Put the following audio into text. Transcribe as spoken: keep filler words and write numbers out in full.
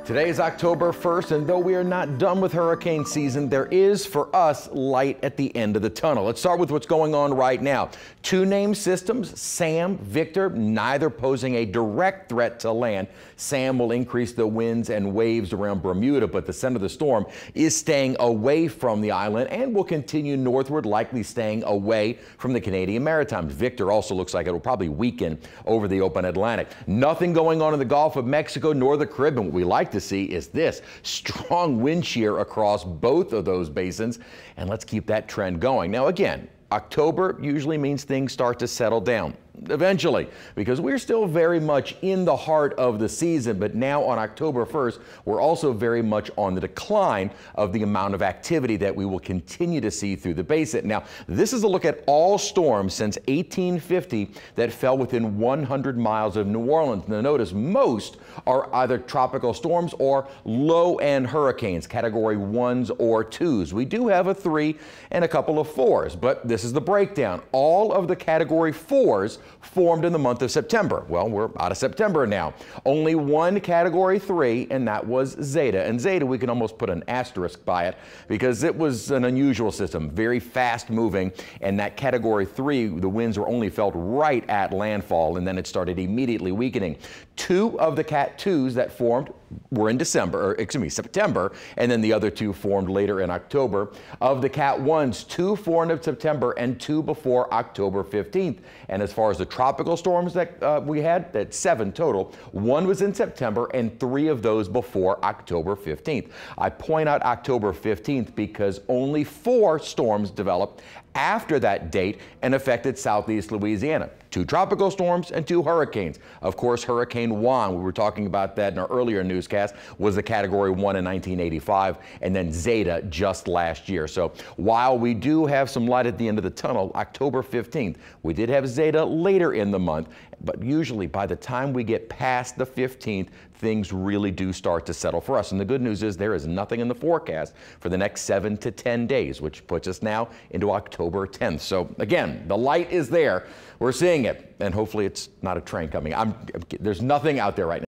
Today is October first, and though we are not done with hurricane season, there is, for us, light at the end of the tunnel. Let's start with what's going on right now. Two named systems, Sam, Victor, neither posing a direct threat to land. Sam will increase the winds and waves around Bermuda, but the center of the storm is staying away from the island and will continue northward, likely staying away from the Canadian Maritimes. Victor also looks like it will probably weaken over the open Atlantic. Nothing going on in the Gulf of Mexico nor the Caribbean. What we like to see is this strong wind shear across both of those basins, and let's keep that trend going. Now again, October usually means things start to settle down eventually, because we're still very much in the heart of the season, but now on October first, we're also very much on the decline of the amount of activity that we will continue to see through the basin. Now, this is a look at all storms since eighteen fifty that fell within one hundred miles of New Orleans. Now, notice most are either tropical storms or low-end hurricanes, category ones or twos. We do have a three and a couple of fours, but this is the breakdown. All of the category fours formed in the month of September. Well, we're out of September now. Only one category three, and that was Zeta. And Zeta, we can almost put an asterisk by it because it was an unusual system, very fast moving. And that category three, the winds were only felt right at landfall, and then it started immediately weakening. Two of the cat twos that formed were in December, or excuse me, September, and then the other two formed later in October. Of the cat ones, two formed in September and two before October fifteenth. And as far as the tropical storms that uh, we had, that's seven total. One was in September and three of those before October fifteenth. I point out October fifteenth because only four storms developed after that date and affected southeast Louisiana. Two tropical storms and two hurricanes. Of course, Hurricane Juan, we were talking about that in our earlier newscast, was a category one in nineteen eighty-five, and then Zeta just last year. So while we do have some light at the end of the tunnel, October fifteenth, we did have Zeta later in the month, but usually by the time we get past the fifteenth, things really do start to settle for us. And the good news is there is nothing in the forecast for the next seven to ten days, which puts us now into October tenth. So again, the light is there. We're seeing it, and hopefully it's not a train coming. I'm, there's nothing out there right now.